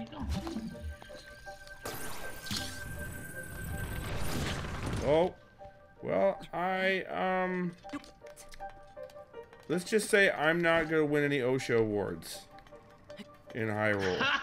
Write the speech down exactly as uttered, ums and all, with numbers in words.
you go. Oh, well, I, um... let's just say I'm not gonna win any OSHA awards in high roll.